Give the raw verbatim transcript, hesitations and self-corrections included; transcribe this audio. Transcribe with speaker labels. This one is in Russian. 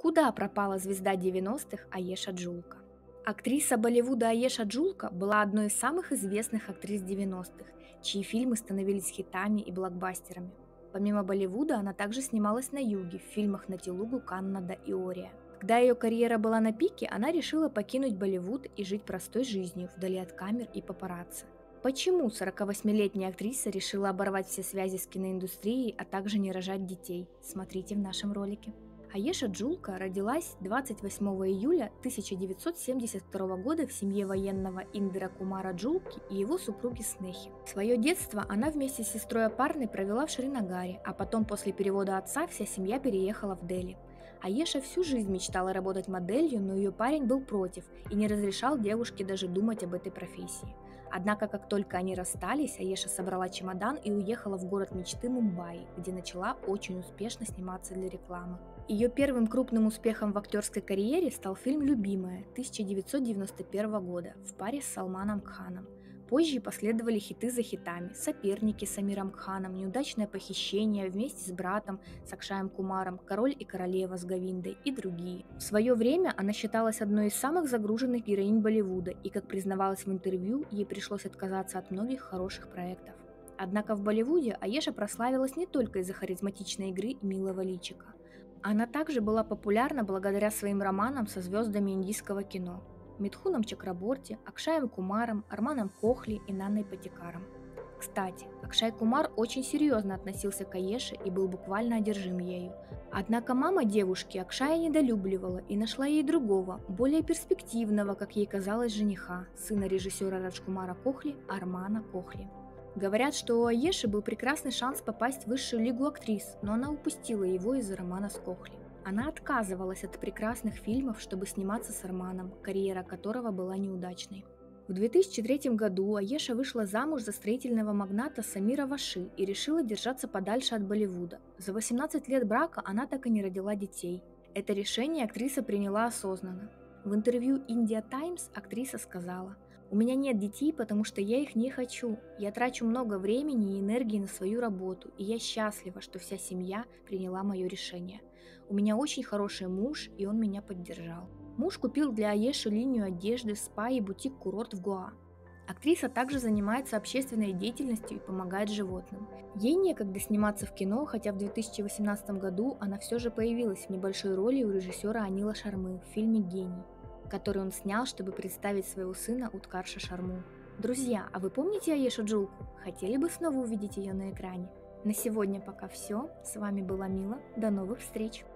Speaker 1: Куда пропала звезда девяностых Аеша Джулка? Актриса Болливуда Аеша Джулка была одной из самых известных актрис девяностых, чьи фильмы становились хитами и блокбастерами. Помимо Болливуда, она также снималась на юге в фильмах на Телугу, Каннада и Ория. Когда ее карьера была на пике, она решила покинуть Болливуд и жить простой жизнью, вдали от камер и папарацци. Почему сорокавосьмилетняя актриса решила оборвать все связи с киноиндустрией, а также не рожать детей? Смотрите в нашем ролике. Аеша Джулка родилась двадцать восьмого июля тысяча девятьсот семьдесят второго года в семье военного Индира Кумара Джулки и его супруги Снехи. Свое детство она вместе с сестрой Апарной провела в Шринагаре, а потом после перевода отца вся семья переехала в Дели. Аеша всю жизнь мечтала работать моделью, но ее парень был против и не разрешал девушке даже думать об этой профессии. Однако, как только они расстались, Аеша собрала чемодан и уехала в город мечты Мумбаи, где начала очень успешно сниматься для рекламы. Ее первым крупным успехом в актерской карьере стал фильм «Любимая» тысяча девятьсот девяносто первого года в паре с Салманом Кханом. Позже последовали хиты за хитами: «Соперники» с Амиром Кханом, «Неудачное похищение» вместе с братом Сакшаем Кумаром, «Король и королева» с Говиндой и другие. В свое время она считалась одной из самых загруженных героинь Болливуда, и, как признавалась в интервью, ей пришлось отказаться от многих хороших проектов. Однако в Болливуде Аеша прославилась не только из-за харизматичной игры и милого личика. Она также была популярна благодаря своим романам со звездами индийского кино: Митхуном Чакраборти, Акшаем Кумаром, Арманом Кохли и Нанной Патикаром. Кстати, Акшай Кумар очень серьезно относился к Аеше и был буквально одержим ею. Однако мама девушки Акшая недолюбливала и нашла ей другого, более перспективного, как ей казалось, жениха, сына режиссера Раджкумара Кохли, Армана Кохли. Говорят, что у Аеши был прекрасный шанс попасть в высшую лигу актрис, но она упустила его из-за романа с Кохли. Она отказывалась от прекрасных фильмов, чтобы сниматься с Арманом, карьера которого была неудачной. В две тысячи третьем году Аеша вышла замуж за строительного магната Самира Ваши и решила держаться подальше от Болливуда. За восемнадцать лет брака она так и не родила детей. Это решение актриса приняла осознанно. В интервью India Times актриса сказала: «У меня нет детей, потому что я их не хочу. Я трачу много времени и энергии на свою работу, и я счастлива, что вся семья приняла мое решение. У меня очень хороший муж, и он меня поддержал». Муж купил для Аеши линию одежды, спа и бутик-курорт в Гоа. Актриса также занимается общественной деятельностью и помогает животным. Ей некогда сниматься в кино, хотя в две тысячи восемнадцатом году она все же появилась в небольшой роли у режиссера Анила Шармы в фильме «Гений», который он снял, чтобы представить своего сына Уткарша Шарму. Друзья, а вы помните Аешу Джулку? Хотели бы снова увидеть ее на экране? На сегодня пока все. С вами была Мила. До новых встреч!